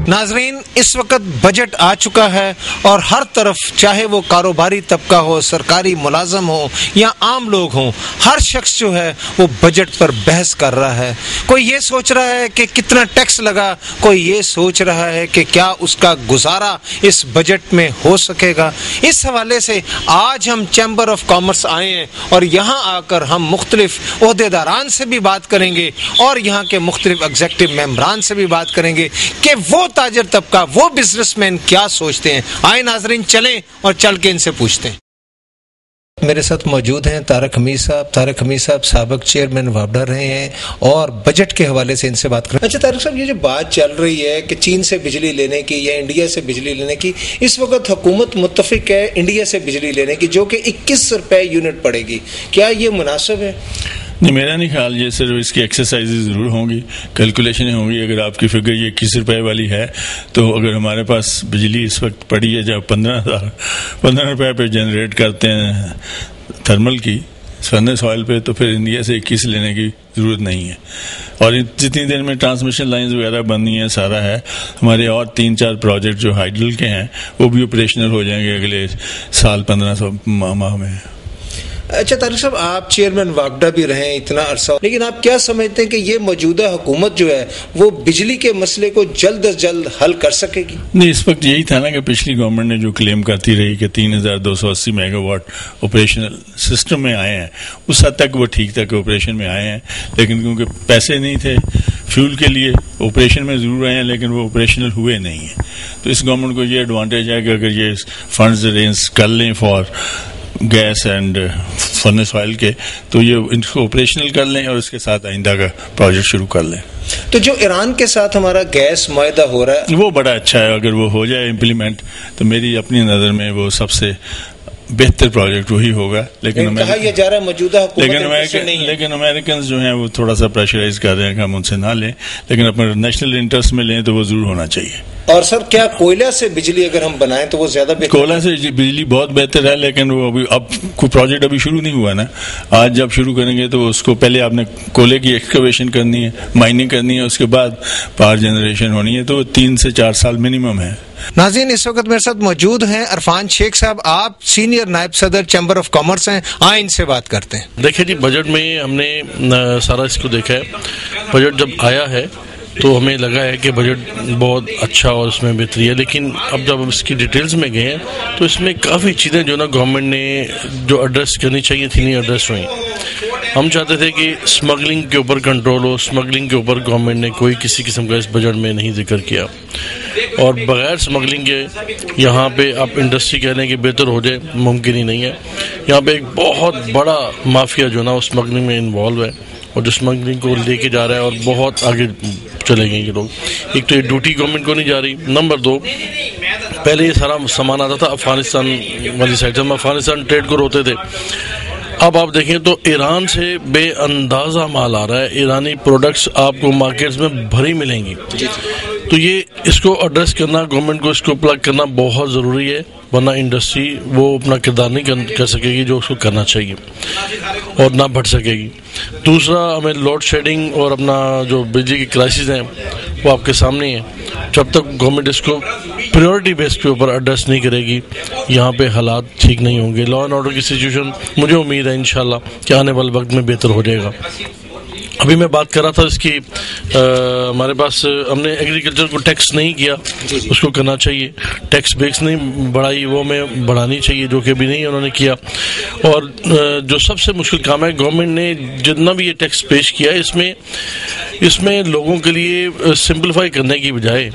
ناظرین، اس وقت بجٹ آ چکا ہے اور ہر طرف چاہے وہ کاروباری طبقہ ہو، سرکاری ملازم ہو یا عام لوگ ہوں، ہر شخص جو ہے وہ بجٹ پر بحث کر رہا ہے۔ کوئی یہ سوچ رہا ہے کہ کتنا ٹیکس لگا، کوئی یہ سوچ رہا ہے کہ کیا اس کا گزارا اس بجٹ میں ہو سکے گا۔ اس حوالے سے آج ہم چیمبر آف کامرس آئے ہیں اور یہاں آ کر ہم مختلف عہدیداران سے بھی بات کریں گے اور یہاں کے مختلف ایگزیکٹو ممبران سے بھی بات کریں گے کہ وہ تاجر طبقہ، وہ بزنس مین کیا سوچتے ہیں۔ آئے ناظرین، چلیں اور چل کے ان سے پوچھتے ہیں۔ میرے ساتھ موجود ہیں طارق حمید صاحب۔ طارق حمید صاحب سابق چیئرمین وابڈا رہے ہیں اور بجٹ کے حوالے سے ان سے بات کریں۔ اچھا طارق صاحب، یہ جو بات چل رہی ہے کہ چین سے بجلی لینے کی یا انڈیا سے بجلی لینے کی، اس وقت حکومت متفق ہے انڈیا سے بجلی لینے کی جو کہ 21 روپے یونٹ پڑے گی، کیا یہ مناسب ہے؟ نہیں، میرا نہیں خیال۔ یہ صرف اس کی ایکسرسائزز ضرور ہوں گی، کیلکولیشنیں ہوں گی۔ اگر آپ کی فگر یہ 21 روپے والی ہے تو اگر ہمارے پاس بجلی اس وقت پڑی ہے جب 15 روپے پہ جنریٹ کرتے ہیں تھرمل کی فرنس آئل پہ، تو پھر انڈیا سے 21 لینے کی ضرورت نہیں ہے۔ اور جتنی دیر میں ٹرانسمیشن لائنز وغیرہ بننی ہے سارا ہے، ہمارے اور 3-4 پروجیکٹ جو ہائیڈل کے ہیں وہ بھی آپریشنل ہو جائیں گے اگلے سال 15 ماہ میں۔ اچھا طارق صاحب، آپ چیئرمین واگڈا بھی رہے ہیں اتنا عرصہ، لیکن آپ کیا سمجھتے ہیں کہ یہ موجودہ حکومت جو ہے وہ بجلی کے مسئلے کو جلد از جلد حل کر سکے گی؟ نہیں، اس وقت یہی تھا نا کہ پچھلی گورنمنٹ نے جو کلیم کرتی رہی کہ 3280 میگا واٹ آپریشنل سسٹم میں آئے ہیں، اس حد تک وہ ٹھیک تھا کہ آپریشن میں آئے ہیں، لیکن کیونکہ پیسے نہیں تھے فیول کے لیے، آپریشن میں ضرور آئے ہیں لیکن وہ آپریشنل ہوئے نہیں ہیں۔ تو اس گورنمنٹ کو یہ ایڈوانٹیج ہے کہ اگر یہ فنڈز ارینج کر لیں for gas and furnace oil کے، تو یہ ان کو آپریشنل کر لیں اور اس کے ساتھ آئندہ کا پروجیکٹ شروع کر لیں۔ تو جو ایران کے ساتھ ہمارا گیس معاہدہ ہو رہا ہے وہ بڑا اچھا ہے، اگر وہ ہو جائے امپلیمنٹ تو میری اپنی نظر میں وہ سب سے بہتر پروجیکٹ وہی ہوگا۔ لیکن کہا یہ جا رہا ہے موجودہ حکومت لیکن امریکنز جو ہیں وہ تھوڑا سا پریشرائز کر رہے ہیں کہ ہم ان سے نہ لیں، لیکن اپنے نیشنل انٹرسٹ میں لیں تو وہ ضرور ہونا چاہیے۔ اور سر، کیا کوئلہ سے بجلی اگر ہم بنائیں تو وہ زیادہ بہتر؟ کوئلہ سے بجلی بہت بہتر ہے، لیکن وہ اب کوئی پروجیکٹ ابھی شروع نہیں ہوا نا۔ آج جب شروع کریں گے تو اس کو پہلے آپ نے کوئلے کی ایکسکیویشن کرنی ہے، مائننگ کرنی ہے، اس کے بعد پاور جنریشن ہونی ہے، تو 3 سے 4 سال منیمم ہے۔ ناظرین، اس وقت میرے ساتھ موجود ہیں عرفان شیخ صاحب، آپ سینئر نائب صدر چیمبر آف کامرس ہیں، آئیں ان سے بات کرتے ہیں۔ دیکھیں جی، بجٹ میں ہم نے سارا اس کو دیکھا ہے۔ بجٹ جب آیا ہے تو ہمیں لگا ہے کہ بجٹ بہت اچھا اور اس میں بہتری ہے، لیکن اب جب ہم اس کی ڈیٹیلز میں گئے ہیں تو اس میں کافی چیزیں جو نا گورنمنٹ نے جو ایڈریس کرنی چاہیے تھی نہیں ایڈریس ہوئی۔ ہم چاہتے تھے کہ اسمگلنگ کے اوپر کنٹرول ہو، اسمگلنگ کے اوپر گورنمنٹ نے کوئی کسی قسم کا اس بجٹ میں نہیں ذکر کیا، اور بغیر اسمگلنگ کے یہاں پہ آپ انڈسٹری کہہ لیں کہ بہتر ہو جائے ممکن ہی نہیں ہے۔ یہاں پہ ایک بہت بڑا مافیا جو نا اسمگلنگ میں انوالو ہے اور جو اسمگلنگ کو لے کے جا رہا ہے اور بہت آگے چلے گئے یہ لوگ۔ ایک تو یہ ڈیوٹی گورنمنٹ کو نہیں جا رہی، نمبر 2 پہلے یہ سارا سامان آتا تھا افغانستان والی سائڈ سے، ہم افغانستان ٹریڈ کو روتے تھے۔ اب آپ دیکھیں تو ایران سے بے اندازہ مال آ رہا ہے، ایرانی پروڈکٹس آپ کو مارکیٹس میں بھری ملیں گی۔ تو یہ اس کو ایڈریس کرنا، گورنمنٹ کو اس کو پلگ کرنا بہت ضروری ہے، ورنہ انڈسٹری وہ اپنا کردار نہیں کر سکے گی جو اس کو کرنا چاہیے اور نہ بڑھ سکے گی۔ دوسرا، ہمیں لوڈ شیڈنگ اور اپنا جو بجلی کی کرائسس ہیں وہ آپ کے سامنے ہیں۔ جب تک گورنمنٹ اس کو پریورٹی بیس کے اوپر ایڈریس نہیں کرے گی، یہاں پہ حالات ٹھیک نہیں ہوں گے۔ لا اینڈ آرڈر کی سچویشن مجھے امید ہے انشاءاللہ کہ آنے والے وقت میں بہتر ہو جائے گا۔ ابھی میں بات کر رہا تھا اس کی، ہمارے پاس ہم نے ایگریکلچر کو ٹیکس نہیں کیا، اس کو کرنا چاہیے۔ ٹیکس بیس نہیں بڑھائی، وہ میں بڑھانی چاہیے، جو کہ ابھی نہیں انہوں نے کیا۔ اور جو سب سے مشکل کام ہے، گورنمنٹ نے جتنا بھی یہ ٹیکس پیش کیا اس میں لوگوں کے لیے سمپلیفائی کرنے کی بجائے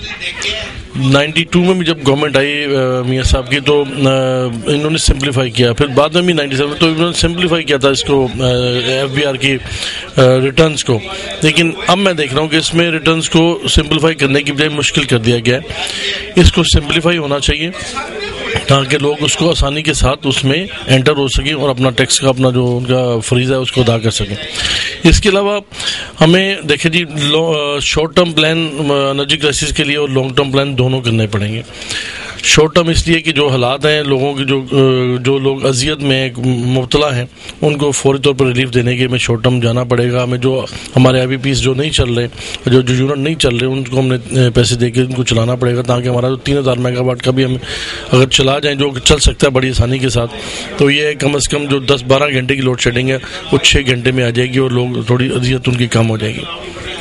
92 میں بھی جب گورنمنٹ آئی میاں صاحب کی تو انہوں نے سمپلیفائی کیا، پھر بعد میں بھی 97 تو انہوں نے سمپلیفائی کیا تھا اس کو ایف بی آر کی ریٹرنز کو، لیکن اب میں دیکھ رہا ہوں کہ اس میں ریٹرنز کو سمپلیفائی کرنے کی بجائے مشکل کر دیا گیا ہے۔ اس کو سمپلیفائی ہونا چاہیے تاکہ لوگ اس کو آسانی کے ساتھ اس میں انٹر ہو سکیں اور اپنا ٹیکس کا اپنا جو ان کا فریضہ ہے اس کو ادا کر سکیں۔ اس کے علاوہ ہمیں دیکھیں جی، short term plan energy crisis کے لیے اور لانگ ٹرم پلان دونوں کرنے پڑیں گے۔ شارٹ ٹرم اس لیے کہ جو حالات ہیں لوگوں کی جو لوگ اذیت میں مبتلا ہیں ان کو فوری طور پر ریلیف دینے کے ہمیں شارٹ ٹرم جانا پڑے گا. ہمیں جو ہمارے آئی بی پیز جو نہیں چل رہے جو یونٹ نہیں چل رہے ان کو ہم نے پیسے دے کے ان کو چلانا پڑے گا تاکہ ہمارا جو 3000 میگا واٹ کا بھی ہم اگر چلا جائیں جو چل سکتا ہے بڑی آسانی کے ساتھ تو یہ کم از کم جو 10-12 گھنٹے کی لوڈ شیڈنگ ہے وہ 6 گھنٹے میں آ جائے گی اور لوگ تھوڑی اذیت ان کی کم ہو جائے گی.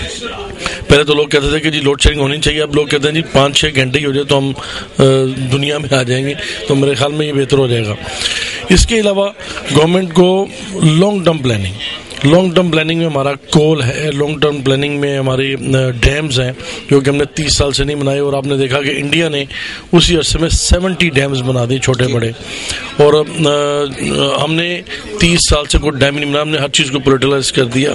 پہلے تو لوگ کہتے تھے کہ جی لوڈ شیڈنگ ہونی چاہیے, اب لوگ کہتے ہیں جی 5-6 گھنٹے ہی ہو جائے تو ہم دنیا میں آ جائیں گے, تو میرے خیال میں یہ بہتر ہو جائے گا. اس کے علاوہ گورنمنٹ کو لانگ ٹرم پلاننگ میں ہمارا کول ہے. لانگ ٹرم پلاننگ میں ہماری ڈیمز ہیں جو کہ ہم نے 30 سال سے نہیں بنائے, اور آپ نے دیکھا کہ انڈیا نے اسی عرصے میں 70 ڈیمز بنا دی چھوٹے بڑے, اور ہم نے 30 سال سے کوئی ڈیم نہیں بنایا, ہم نے ہر چیز کو پولیٹیلائز کر دیا.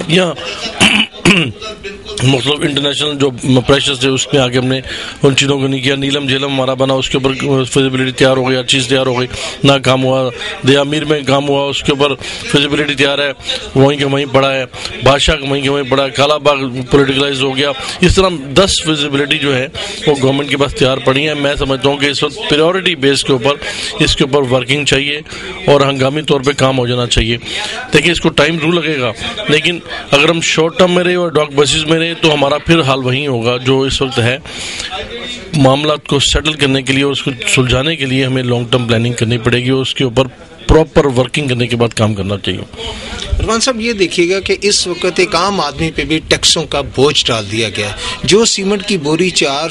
یہاں مختلف انٹرنیشنل جو پریشرز تھے اس میں آ کے ہم نے ان چیزوں کو نہیں کیا. نیلم جیلم ہمارا بنا, اس کے اوپر فیزیبلٹی تیار ہو گئی, ہر چیز تیار ہو گئی, نہ کام ہوا. دیا میر میں کام ہوا, اس کے اوپر فیزیبلٹی تیار ہے, وہیں کا وہیں پڑا ہے. بادشاہ کا وہیں کا وہیں پڑا ہے. کالا باغ پولیٹیکلائز ہو گیا. اس طرح 10 فیزیبلٹی جو ہے وہ گورنمنٹ کے پاس تیار پڑی ہیں. میں سمجھتا ہوں کہ اس وقت پریورٹی بیس کے اوپر اس کے اوپر ورکنگ چاہیے اور ہنگامی طور پہ کام ہو جانا چاہیے. دیکھیں اس کو ٹائم ضرور لگے گا, لیکن اگر ہم شارٹ ٹرم میں رہے اور ڈاک بیسس میں رہے تو ہمارا پھر حال وہی ہوگا جو اس وقت ہے. معاملات کو سیٹل کرنے کے لیے اور اس کو سلجھانے کے لیے ہمیں لانگ ٹرم پلاننگ کرنی پڑے گی, اور اس کے اوپر پراپر ورکنگ کرنے کے بعد کام کرنا چاہیے. رحمان صاحب یہ دیکھیے گا کہ اس وقت ایک عام آدمی پہ بھی ٹیکسوں کا بوجھ ڈال دیا گیا ہے. جو سیمنٹ کی بوری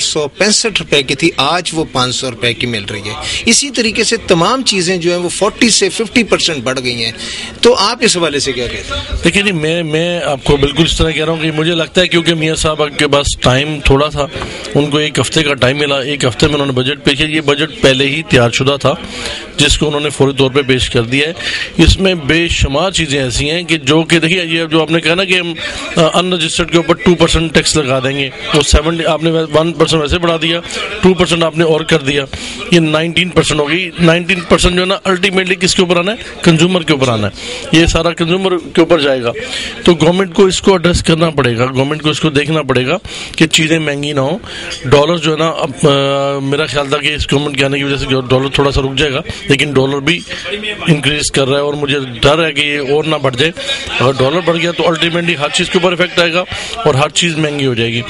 465 روپے کی تھی آج وہ 500 روپے کی مل رہی ہے. اسی طریقے سے تمام چیزیں جو ہیں وہ 40 سے 50% بڑھ گئی ہیں. تو آپ اس حوالے سے کیا کہتے ہیں؟ دیکھیے جی میں آپ کو بالکل اس طرح کہہ رہا ہوں کہ مجھے لگتا ہے کیونکہ میاں صاحب کے پاس ٹائم تھوڑا تھا, ان کو 1 ہفتے کا ٹائم ملا, 1 ہفتے میں انہوں نے بجٹ پیش کیا. یہ بجٹ پہلے ہی تیار شدہ تھا جس کو انہوں نے فوری طور پہ پیش کر دیا ہے. اس میں بے شمار چیزیں ایسی ہیں کہ جو کہ دیکھیے یہ جو آپ نے کہا نا کہ ہم ان رجسٹرڈ کے اوپر 2% ٹیکس لگا دیں گے, تو 70 آپ نے 1% ویسے بڑھا دیا, 2% آپ نے اور کر دیا, یہ 19% ہو گئی. 19% جو ہے نا الٹیمیٹلی کس کے اوپر آنا ہے؟ کنزیومر کے اوپر آنا ہے. یہ سارا کنزیومر کے اوپر جائے گا. تو گورنمنٹ کو اس کو ایڈریس کرنا پڑے گا, گورنمنٹ کو اس کو دیکھنا پڑے گا کہ چیزیں مہنگی نہ ہوں. ڈالر جو ہے نا اب میرا خیال تھا کہ اس گورنمنٹ کے آنے کی وجہ سے ڈالر تھوڑا سا رک جائے گا, لیکن ڈالر بھی انکریز کر رہا ہے اور مجھے ڈر ہے کہ یہ اور نہ بڑھ جائے. اگر ڈالر بڑھ گیا تو الٹیمیٹلی ہر چیز کے اوپر افیکٹ آئے گا اور ہر چیز مہنگی ہو جائے گی.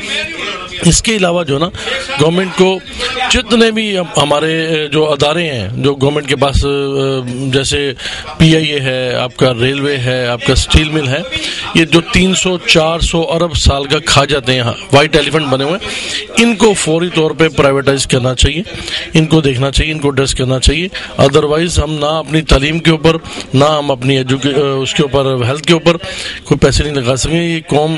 اس کے علاوہ جو نا گورنمنٹ کو جتنے بھی ہمارے جو ادارے ہیں جو گورنمنٹ کے پاس, جیسے PIA ہے, آپ کا ریلوے ہے, آپ کا اسٹیل مل ہے, یہ جو 300-400 ارب سال کا کھا جاتے ہیں وائٹ ایلیفنٹ بنے ہوئے, ان کو فوری طور پہ پرائیویٹائز کرنا چاہیے, ان کو دیکھنا چاہیے, ان کو ایڈریس کرنا چاہیے. ادروائز ہم نہ اپنی تعلیم کے اوپر نہ ہم اپنی اس کے اوپر ہیلتھ کے اوپر کوئی پیسے نہیں لگا سکیں. یہ قوم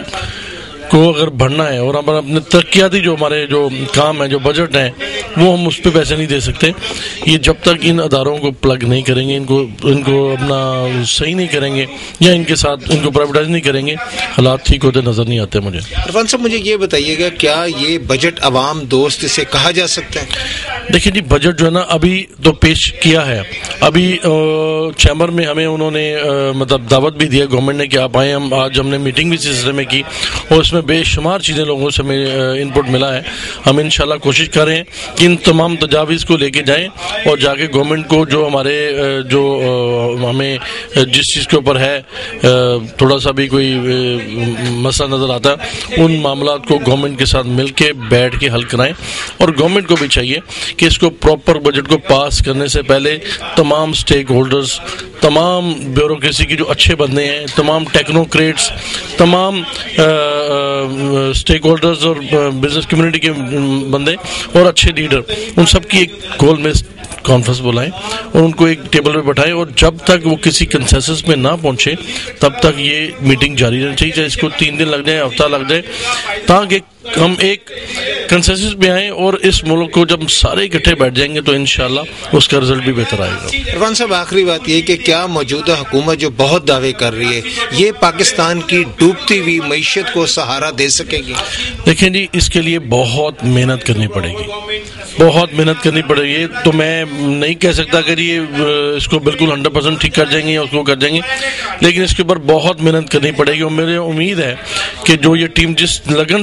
کو اگر بڑھنا ہے اور ہم اپنے ترقیاتی جو ہمارے جو کام ہیں جو بجٹ ہیں وہ ہم اس پہ پیسے نہیں دے سکتے. یہ جب تک ان اداروں کو پلگ نہیں کریں گے, ان کو اپنا صحیح نہیں کریں گے یا ان کے ساتھ ان کو پرائیویٹائز نہیں کریں گے, حالات ٹھیک ہوتے نظر نہیں آتے مجھے. عرفان صاحب مجھے یہ بتائیے گا کیا یہ بجٹ عوام دوست اسے کہا جا سکتا ہے؟ دیکھیں جی بجٹ جو ہے نا ابھی تو پیش کیا ہے, ابھی چیمبر میں ہمیں انہوں نے مطلب دعوت بھی دیا گورنمنٹ نے کہ آپ آئیں. آج ہم نے میٹنگ بھی سلسلے میں کی اور اس میں بے شمار چیزیں لوگوں سے ہمیں انپٹ ملا ہے. ہم انشاءاللہ کوشش کر رہے ہیں کہ ان تمام تجاویز کو لے کے جائیں اور جا کے گورنمنٹ کو جو ہمارے جو ہمیں جس چیز کے اوپر ہے تھوڑا سا بھی کوئی مسئلہ نظر آتا ہے ان معاملات کو گورنمنٹ کے ساتھ مل کے بیٹھ کے حل کرائیں. اور گورنمنٹ کو بھی چاہیے کہ اس کو پراپر بجٹ کو پاس کرنے سے پہلے تمام سٹیک ہولڈرز, تمام بیوروکریسی کی جو اچھے بندے ہیں, تمام ٹیکنوکریٹس, تمام سٹیک ہولڈرز اور بزنس کمیونٹی کے بندے اور اچھے لیڈر, ان سب کی ایک گول میں کانفرنس بلائیں اور ان کو ایک ٹیبل پہ بٹھائیں, اور جب تک وہ کسی کنسنسس میں نہ پہنچے تب تک یہ میٹنگ جاری رہنی چاہیے, چاہے اس کو 3 دن لگ جائیں, ہفتہ لگ جائے, تاکہ ہم ایک کنسنسس پہ آئیں اور اس ملک کو جب سارے اکٹھے بیٹھ جائیں گے تو انشاءاللہ اس کا رزلٹ بھی بہتر آئے گا. عرفان صاحب آخری بات یہ کہ کیا موجودہ حکومت جو بہت دعوے کر رہی ہے یہ پاکستان کی ڈوبتی ہوئی معیشت کو سہارا دے سکے گی؟ دیکھیں جی اس کے لیے بہت محنت کرنی پڑے گی, بہت محنت کرنی پڑے گی. تو میں نہیں کہہ سکتا کہ یہ اس کو بالکل 100% ٹھیک کر جائیں گے یا اس کو کر جائیں گے, لیکن اس کے اوپر بہت محنت کرنی پڑے گی. اور میرے امید ہے کہ جو یہ ٹیم جس لگن سے لگی ہوئی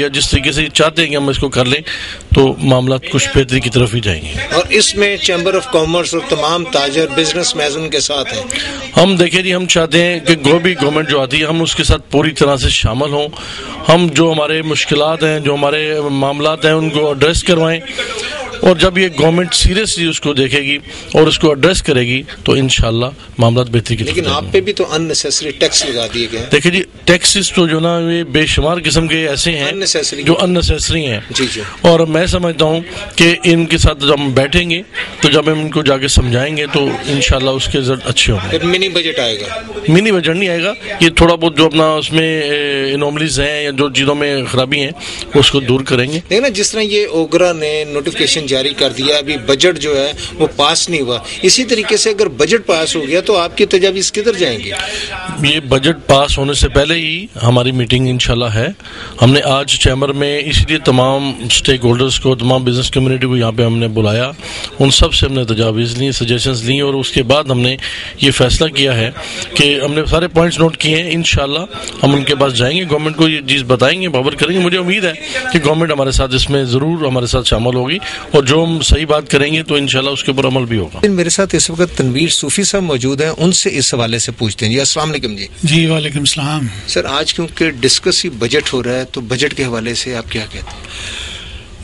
رویہ جس طریقے سے چاہتے ہیں کہ ہم اس کو کر لیں تو معاملات کچھ بہتری کی طرف ہی جائیں گے. اور اس میں چیمبر آف کامرس اور تمام تاجر بزنس مین کے ساتھ ہیں. ہم دیکھیں جی، ہم چاہتے ہیں کہ گورنمنٹ جو آتی ہے ہم اس کے ساتھ پوری طرح سے شامل ہوں. ہم جو ہمارے مشکلات ہیں، جو ہمارے معاملات ہیں، ان کو ایڈریس کروائیں. اور جب یہ گورنمنٹ سیریسلی اس کو دیکھے گی اور اس کو ایڈریس کرے گی تو انشاءاللہ معاملات بہتری کی. لیکن آپ پہ بھی تو ان نیسیسری ٹیکس لگا دیے گئے. دیکھیں جی، ٹیکسز تو جو نا یہ بے شمار قسم کے ایسے ہیں جو ان نیسیسری ہیں. جی جی. اور میں سمجھتا ہوں کہ ان کے ساتھ جب ہم بیٹھیں گے تو جب ہم ان کو جا کے سمجھائیں گے تو انشاءاللہ اس کے رزلٹ اچھے ہوں گے. منی بجٹ آئے گا. منی بجٹ نہیں آئے گا، یہ تھوڑا بہت جو اپنا اس میں انوملیز ہیں یا جو چیزوں میں خرابی ہیں اس کو دور کریں گے. دیکھنا جس طرح یہ اوگرا نے نوٹیفکیشن جاری کر دیا، ابھی بجٹ جو ہے وہ پاس نہیں ہوا، اسی طریقے سے اگر بجٹ پاس ہو گیا تو آپ کی تجاویز کدھر جائیں گے؟ یہ بجٹ پاس ہونے سے پہلے ہی ہماری میٹنگ انشاءاللہ ہے. ہم نے آج چیمبر میں اس لیے تمام سٹیک ہولڈرز کو، تمام بزنس کمیونٹی کو یہاں پہ ہم نے بلایا. ان سب سے ہم نے تجاویز لی، سجیشنز لی، اور اس کے بعد ہم نے یہ فیصلہ کیا ہے کہ ہم نے سارے پوائنٹس نوٹ کیے ہیں. انشاءاللہ ہم ان کے پاس جائیں گے، گورنمنٹ کو یہ چیز بتائیں گے، باور کریں گے. مجھے امید ہے کہ گورنمنٹ ہمارے ساتھ اس میں ضرور ہمارے ساتھ شامل ہوگی، اور جو ہم صحیح بات کریں گے تو انشاءاللہ اس کے اوپر عمل بھی ہوگا. میرے ساتھ اس وقت تنویر صوفی صاحب موجود ہیں، ان سے اس حوالے سے پوچھتے ہیں. جی السلام علیکم. جی وعلیکم السلام. سر آج کیونکہ ڈسکس ہی بجٹ ہو رہا ہے تو بجٹ کے حوالے سے آپ کیا کہتے ہیں؟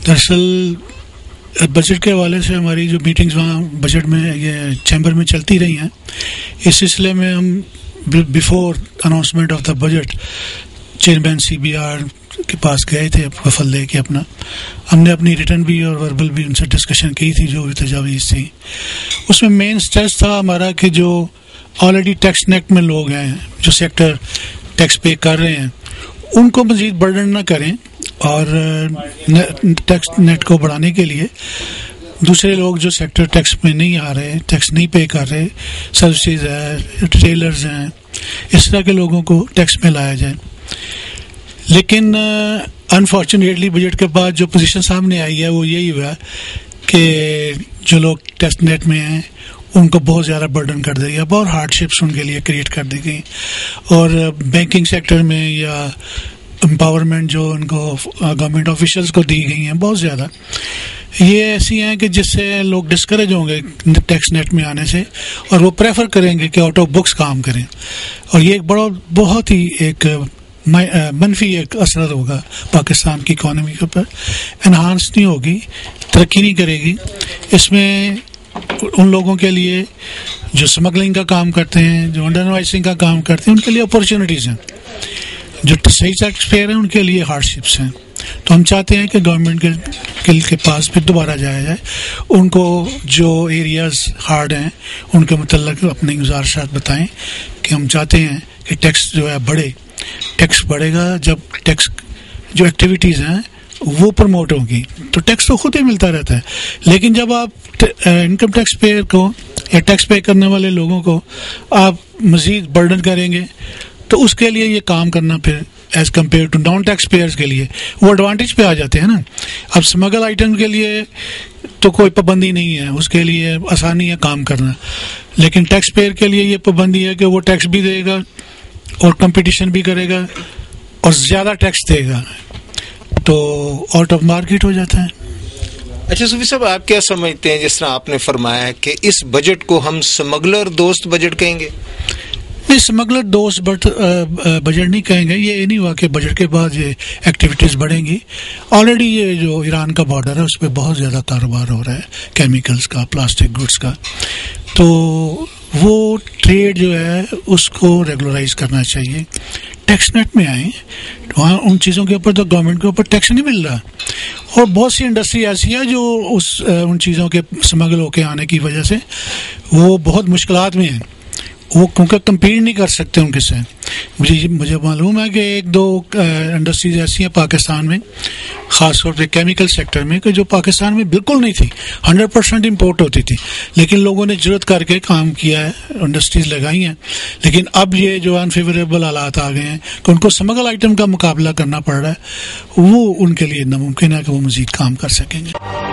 دراصل بجٹ کے حوالے سے ہماری جو میٹنگز وہاں بجٹ میں یہ چیمبر میں چلتی رہی ہیں. اس سلسلے میں ہم before announcement of the budget chairman CBR کے پاس گئے تھے وفد لے کے اپنا. ہم نے اپنی ریٹن بھی اور وربل بھی ان سے ڈسکشن کی تھی جو بھی تجاویز تھی. اس میں مین اسٹریس تھا ہمارا کہ جو آلریڈی ٹیکس نیٹ میں لوگ ہیں، جو سیکٹر ٹیکس پے کر رہے ہیں، ان کو مزید برڈن نہ کریں، اور ٹیکس نیٹ کو بڑھانے کے لیے دوسرے لوگ جو سیکٹر ٹیکس میں نہیں آ رہے، ٹیکس نہیں پے کر رہے، سروسز ہیں، ریٹیلرز ہیں، اس طرح کے لوگوں کو ٹیکس میں لایا جائے. لیکن انفارچونیٹلی بجٹ کے بعد جو پوزیشن سامنے آئی ہے وہ یہی ہوا کہ جو لوگ ٹیکس نیٹ میں ہیں ان کو بہت زیادہ برڈن کر دیا گیا، بہت ہارڈ شپس ان کے لیے کریٹ کر دی گئی. اور بینکنگ سیکٹر میں یا امپاورمنٹ جو ان کو گورنمنٹ آفیشلز کو دی گئی ہیں بہت زیادہ، یہ ایسی ہیں کہ جس سے لوگ ڈسکریج ہوں گے ٹیکس نیٹ میں آنے سے، اور وہ پریفر کریں گے کہ آؤٹ آف بکس کام کریں. اور یہ ایک بہت ہی ایک منفی ایک اثر ہوگا پاکستان کی اکانومی کے اوپر. انہانس نہیں ہوگی، ترقی نہیں کرے گی. اس میں ان لوگوں کے لیے جو اسمگلنگ کا کام کرتے ہیں، جو انڈر انوائسنگ کا کام کرتے ہیں، ان کے لیے اپرچونیٹیز ہیں. جو صحیح ٹیکس پیئر ہیں ان کے لیے ہارڈ شپس ہیں. تو ہم چاہتے ہیں کہ گورنمنٹ کے پاس پھر دوبارہ جایا جائے، ان کو جو ایریاز ہارڈ ہیں ان کے متعلق اپنی گزارشات بتائیں کہ ہم چاہتے ہیں کہ ٹیکس جو ہے بڑھے. ٹیکس بڑھے گا جب ٹیکس جو ایکٹیویٹیز ہیں وہ پروموٹ ہوگی، تو ٹیکس تو خود ہی ملتا رہتا ہے. لیکن جب آپ انکم ٹیکس پیئر کو یا ٹیکس پے کرنے والے لوگوں کو آپ مزید برڈن کریں گے تو اس کے لیے یہ کام کرنا پھر as compare to non tax payers کے لیے وہ ایڈوانٹیج پہ آ جاتے ہیں نا. اب اسمگل آئٹم کے لیے تو کوئی پابندی نہیں ہے، اس کے لیے آسانی ہے کام کرنا. لیکن ٹیکس پیئر کے لیے یہ پابندی ہے کہ وہ ٹیکس بھی دے گا اور کمپٹیشن بھی کرے گا اور زیادہ ٹیکس دے گا، تو آؤٹ آف مارکیٹ ہو جاتا ہے. اچھا صوفی صاحب، آپ کیا سمجھتے ہیں جس طرح آپ نے فرمایا ہے کہ اس بجٹ کو ہم اسمگلر دوست بجٹ کہیں گے؟ اسمگلر دوست بجٹ نہیں کہیں گے. یہ نہیں ہوا کہ بجٹ کے بعد یہ ایکٹیویٹیز بڑھیں گی. آلریڈی یہ جو ایران کا بارڈر ہے اس پہ بہت زیادہ کاروبار ہو رہا ہے، کیمیکلز کا، پلاسٹک گڈس کا. تو وہ ٹریڈ جو ہے اس کو ریگولرائز کرنا چاہیے. ٹیکس نیٹ میں آئیں، وہاں ان چیزوں کے اوپر تو گورنمنٹ کے اوپر ٹیکس نہیں مل رہا. اور بہت سی انڈسٹری ایسی ہے جو ان چیزوں کے اسمگل ہو کے آنے کی وجہ سے وہ بہت مشکلات میں ہیں. وہ کیونکہ کمپیٹ نہیں کر سکتے ان کے سے. مجھے معلوم ہے کہ ایک دو انڈسٹریز ایسی ہیں پاکستان میں، خاص طور پہ کیمیکل سیکٹر میں، کہ جو پاکستان میں بالکل نہیں تھی، 100% امپورٹ ہوتی تھی. لیکن لوگوں نے جرت کر کے کام کیا ہے، انڈسٹریز لگائی ہیں. لیکن اب یہ جو انفیوریبل حالات آ گئے ہیں کہ ان کو اسمگل آئٹم کا مقابلہ کرنا پڑ رہا ہے، وہ ان کے لیے ناممکن ہے کہ وہ مزید کام کر سکیں گے.